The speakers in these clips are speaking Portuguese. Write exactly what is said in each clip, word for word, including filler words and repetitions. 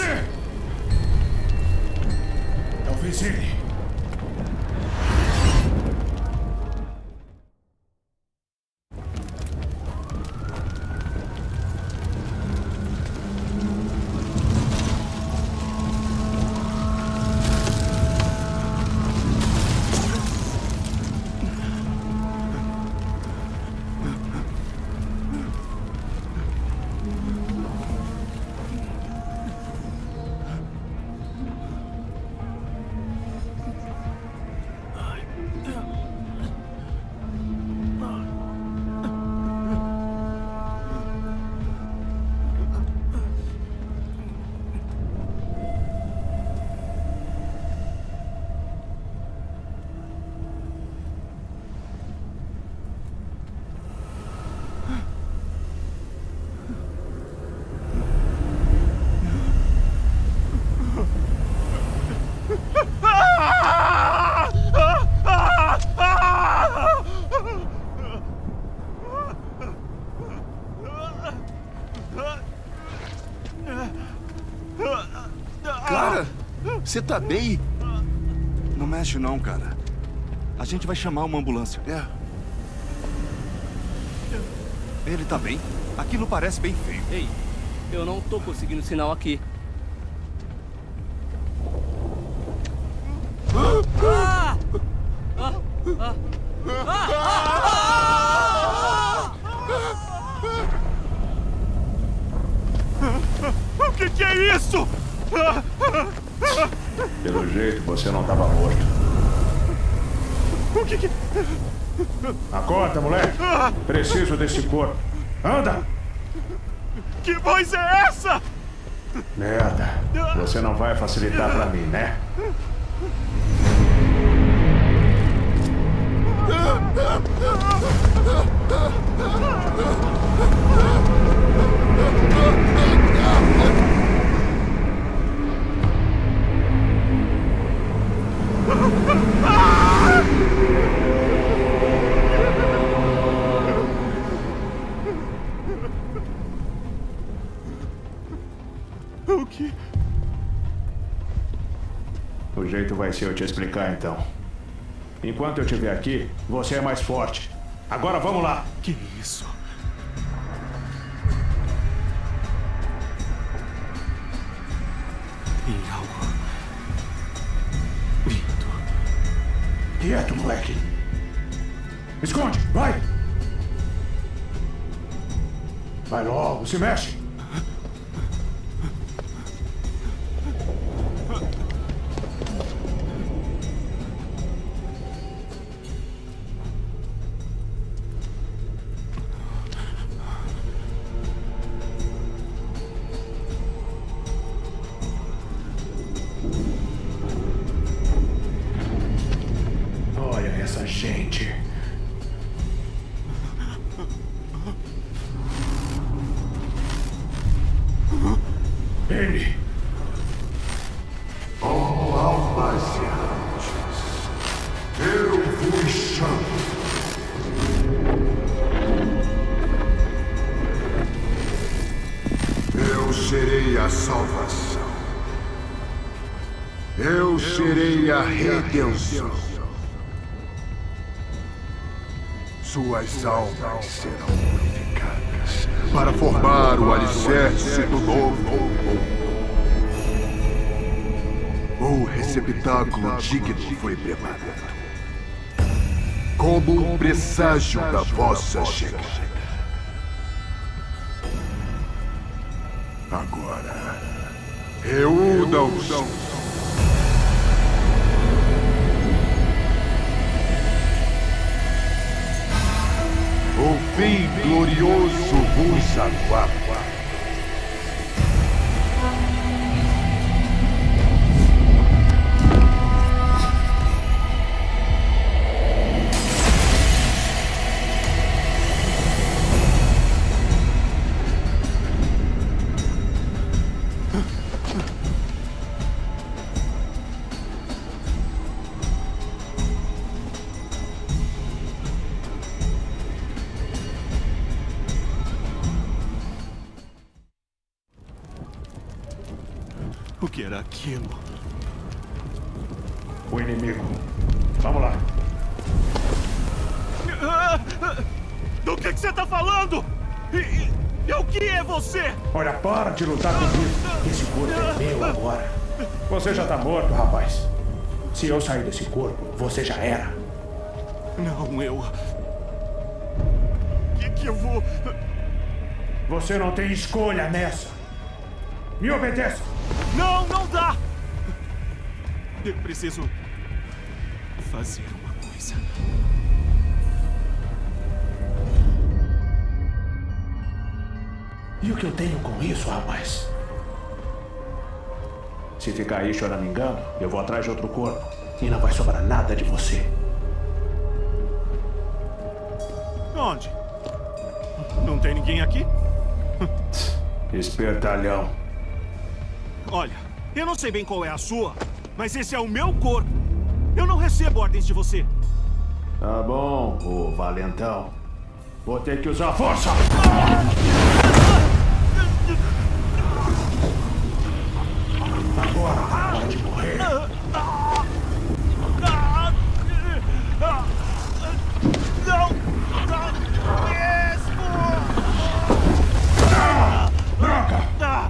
você! Talvez ele. Você tá bem? Não mexe não, cara. A gente vai chamar uma ambulância. É. Ele tá bem? Aquilo parece bem feio. Ei, eu não tô conseguindo sinal aqui. Ah! Ah! Ah! O que que é isso? Pelo jeito, você não estava morto. O que que... Acorda, moleque. Preciso desse corpo. Anda! Que voz é essa? Merda. Você não vai facilitar pra mim, né? O que? O jeito vai ser eu te explicar, então. Enquanto eu estiver aqui, você é mais forte. Agora vamos lá. Que isso? Tem algo vindo. Quieto, moleque. Esconde, vai! Vai logo, se mexe! Olha essa gente. Ele. Oh, almas errantes, eu vos chamo. Eu serei a salvação. Eu serei a redenção. Suas almas serão purificadas para formar o alicerce do novo mundo. O receptáculo digno foi preparado, como um presságio da vossa chegada. Agora, reúnam-se. O fim glorioso vos aguarda. O que era aquilo? O inimigo. Vamos lá. Do que que você tá falando? E, e, e o que é você? Olha, para de lutar comigo. Esse corpo é meu agora. Você já tá morto, rapaz. Se eu sair desse corpo, você já era. Não, eu... O que que eu vou... Você não tem escolha nessa. Me obedeça. Não, não dá! Eu preciso fazer uma coisa. E o que eu tenho com isso, rapaz? Se ficar aí choramingando, eu vou atrás de outro corpo. E não vai sobrar nada de você. Onde? Não tem ninguém aqui? Espertalhão. Olha, eu não sei bem qual é a sua, mas esse é o meu corpo. Eu não recebo ordens de você. Tá bom, ô valentão. Vou ter que usar a força. Agora tá na hora de morrer. Não! Não mesmo! Droga!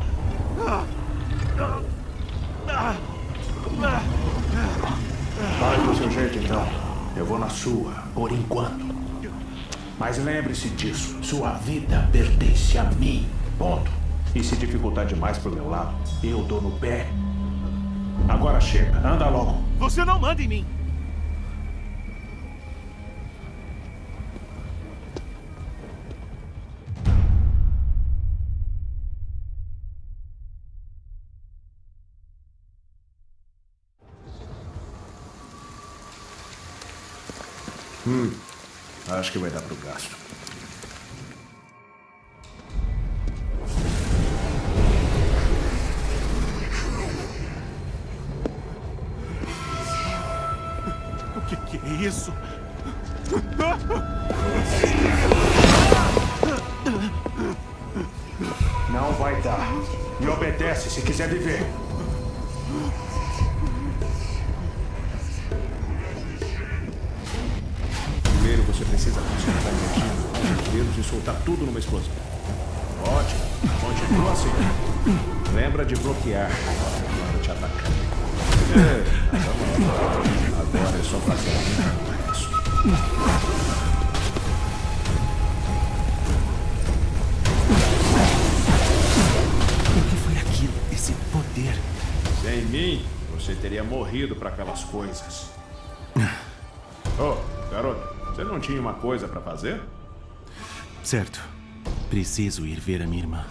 Vai do seu jeito, então. Eu vou na sua, por enquanto. Mas lembre-se disso. Sua vida pertence a mim. Ponto. E se dificultar demais pro meu lado, eu dou no pé. Agora chega. Anda logo. Você não manda em mim. Hum, acho que vai dar pro gasto. O que que é isso? Não vai dar. Me obedece se quiser viver. Primeiro você precisa concentrar energia nos dedos e soltar tudo numa explosão. Ótimo. Continua assim. Lembra de bloquear quando te atacar. É, agora é só fazer isso. O que foi aquilo? Esse poder? Sem mim, você teria morrido para aquelas coisas. Oh, garoto. Você não tinha uma coisa pra fazer? Certo. Preciso ir ver a minha irmã.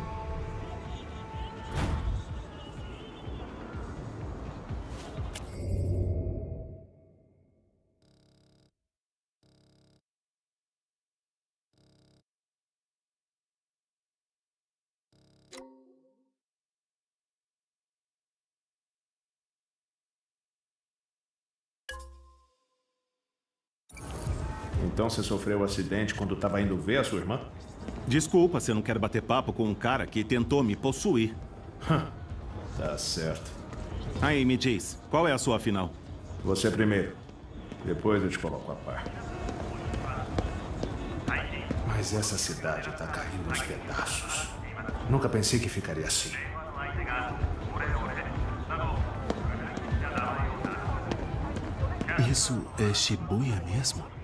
Então você sofreu um acidente quando estava indo ver a sua irmã? Desculpa se eu não quero bater papo com um cara que tentou me possuir. Tá certo. Aí, me diz, qual é a sua final? Você primeiro. Depois eu te coloco a par. Mas essa cidade tá caindo aos pedaços. Nunca pensei que ficaria assim. Isso é Shibuya mesmo?